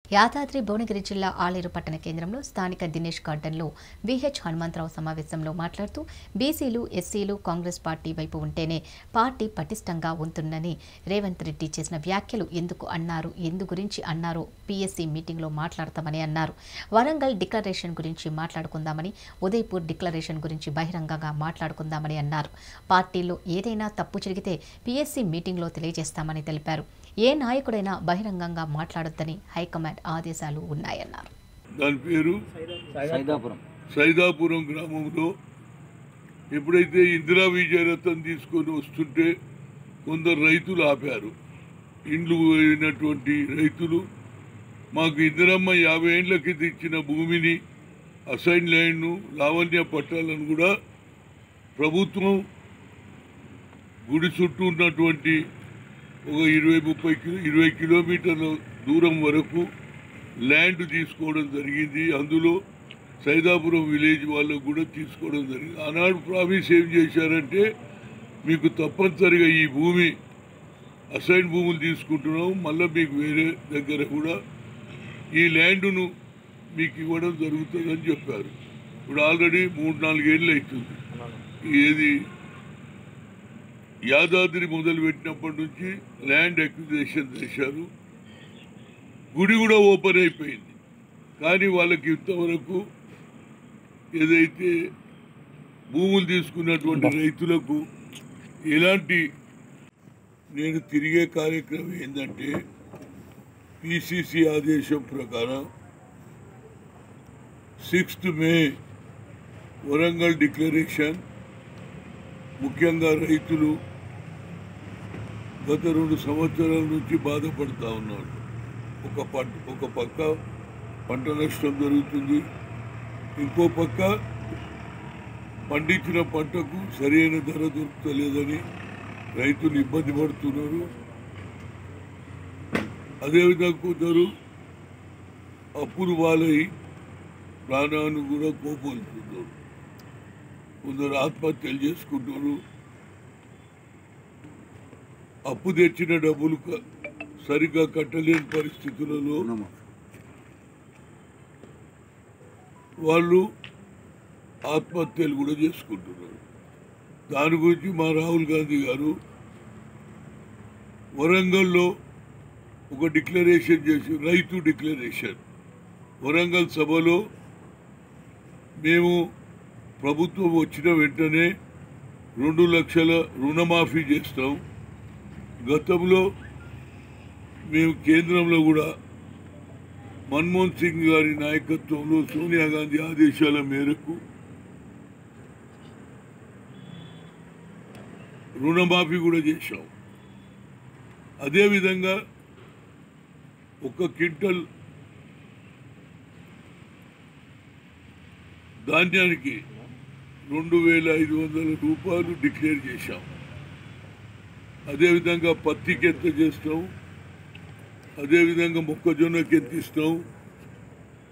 యాదాద్రి భువనగిరి జిల్లా ఆలేరు పట్టణ కేంద్రంలో స్థానిక దినేష్ గార్డెన్లో విహెచ్ హనుమంతరావు సమావేశంలో మాట్లాడుతూ బీసీలు ఎస్సీలు కాంగ్రెస్ పార్టీ వైపు ఉంటేనే పార్టీ పటిష్టంగా ఉంటుందని రేవంత్ రెడ్డి చేసిన వ్యాఖ్యలు ఎందుకు అన్నారు, ఎందు గురించి అన్నారో పీఎస్సీ మీటింగ్లో మాట్లాడతామని అన్నారు. వరంగల్ డిక్లరేషన్ గురించి మాట్లాడుకుందామని, ఉదయపూర్ డిక్లరేషన్ గురించి బహిరంగంగా మాట్లాడుకుందామని అన్నారు. పార్టీలో ఏదైనా తప్పు జరిగితే పీఎస్సీ మీటింగ్లో తెలియజేస్తామని తెలిపారు. ఏ నాయకుడైనా బహిరంగంగా మాట్లాడొద్దని హైకమాండ్ ఆదేశాలు ఉన్నాయన్నారు. దాని పేరు సైదాపురం గ్రామంలో ఎప్పుడైతే ఇందిరా విజయరథం తీసుకొని వస్తుంటే కొందరు రైతులు ఆపారు. ఇండ్లు పోయినటువంటి రైతులు మాకు ఇందిరమ్మ 50 ఏళ్ల కింద ఇచ్చిన భూమిని, అసైన్ ల్యాండ్ను, లావణ్య పట్టాలను కూడా ప్రభుత్వం గుడి చుట్టూ ఉన్నటువంటి ఒక 20 కిలోమీటర్ల దూరం వరకు ల్యాండ్ తీసుకోవడం జరిగింది. అందులో సైదాపురం విలేజ్ వాళ్ళకు కూడా తీసుకోవడం జరిగింది. ఆనాడు ప్రామిస్ ఏం చేశారంటే, మీకు తప్పనిసరిగా ఈ భూమి అసైన్ భూములు తీసుకుంటున్నాం, మళ్ళీ మీకు వేరే దగ్గర కూడా ఈ ల్యాండ్ను మీకు ఇవ్వడం జరుగుతుందని చెప్పారు. ఇప్పుడు ఆల్రెడీ 3-4 ఏళ్ళు అవుతుంది. ఏది యాదాద్రి మొదలుపెట్టినప్పటి నుంచి ల్యాండ్ అక్విజిషన్ చేశారు. గుడి కూడా ఓపెన్ అయిపోయింది. కానీ వాళ్ళకి ఇంతవరకు ఏదైతే భూములు తీసుకున్నటువంటి రైతులకు ఎలాంటి నేను తిరిగే కార్యక్రమం ఏంటంటే, పిసిసి ఆదేశం ప్రకారం 6th మే వరంగల్ డిక్లరేషన్. ముఖ్యంగా రైతులు గత 2 సంవత్సరాల నుంచి బాధపడుతూ ఉన్నారు. ఒక పక్క పంట నష్టం జరుగుతుంది, ఇంకో పక్క పండించిన పంటకు సరైన ధర దొరుకుతలేదని రైతులు ఇబ్బంది పడుతున్నారు. అదేవిధంగా కొందరు అప్పులు పాలై ప్రాణాన్ని కూడా కోల్పోతున్నారు. కొందరు ఆత్మహత్యలు చేసుకుంటున్నారు. అప్పు తెచ్చిన డబ్బులు సరిగ్గా కట్టలేని పరిస్థితులలో వాళ్ళు ఆత్మహత్యలు కూడా చేసుకుంటున్నారు. దాని గురించి మా రాహుల్ గాంధీ గారు వరంగల్లో ఒక డిక్లరేషన్ చేసి, రైతు డిక్లరేషన్. వరంగల్ సభలో మేము ప్రభుత్వం వచ్చిన వెంటనే 2 లక్షల రుణమాఫీ చేస్తాం. గతంలో మేము కేంద్రంలో కూడా మన్మోహన్ సింగ్ గారి నాయకత్వంలో సోనియా గాంధీ ఆదేశాల మేరకు రుణమాఫీ కూడా చేశాం. అదేవిధంగా 1 క్వింటల్ ధాన్యానికి 2,500 రూపాయలు డిక్లేర్ చేశాం. అదేవిధంగా పత్తికి ఎంత చేస్తాం, అదేవిధంగా మొక్కజొన్నకి ఎంత ఇస్తాం,